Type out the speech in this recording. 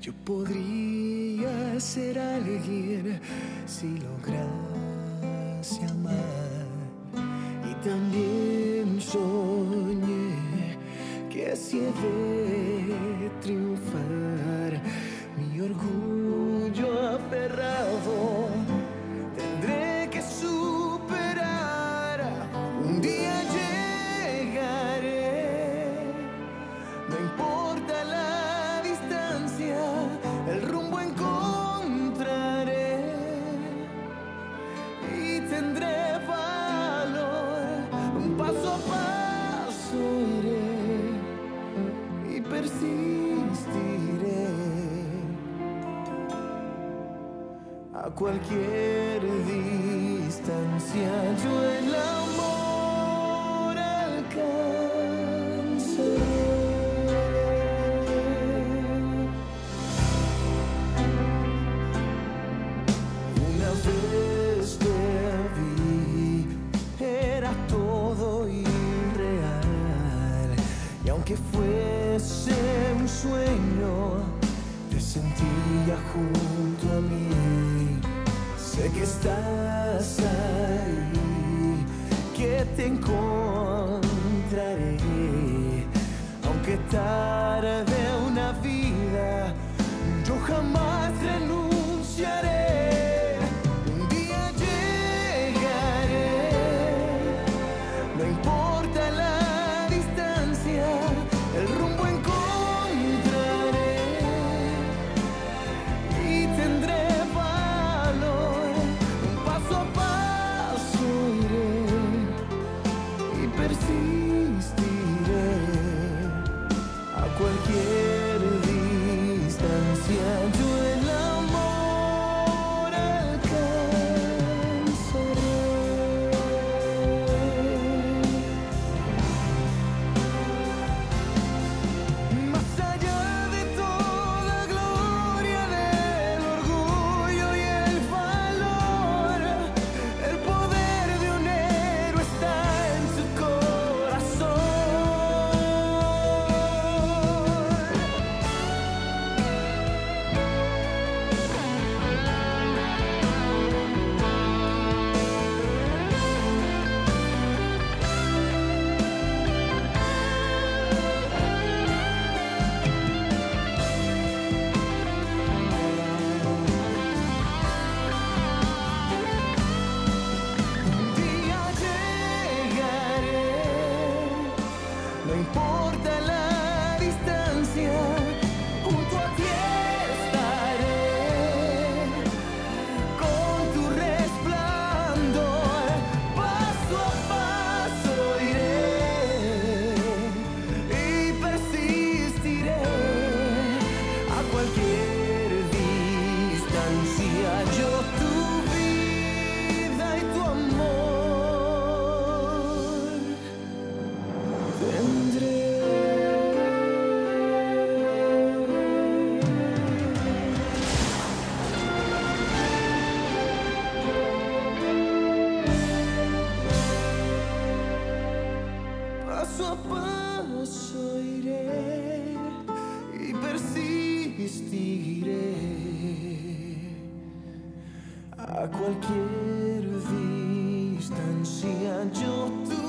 Yo podría ser alguien si lograse amar. Y también soñé que si he de triunfar, mi orgullo aferrado tendré que superar. Un día llegaré, no importa la distancia, el rumbo encontraré y tendré valor. Paso a paso iré y persistiré. A cualquier distancia yo el amor alcanzaré. Una vez te vi, era todo irreal, y aunque fuese un sueño, te sentía junto a mí. Sé que estás ahí, que te encontraré, aunque tarde una vida, yo jamás renunciaré. Un día llegaré, no importa la distancia, el rumbo encontraré y tendré valor. Paso a paso iré y persistiré. A cualquier distancia yo el amor alcanzaré. Más allá de toda gloria, del orgullo y el valor, el poder de un héroe está en su corazón. Un día llegaré, no importa la distancia, junto a ti estaré, con tu resplandor. Paso a paso iré y persistiré. A cualquier distancia yo tu vida y tu amor tendré. Paso a paso iré y persistiré. A cualquier distancia yo tu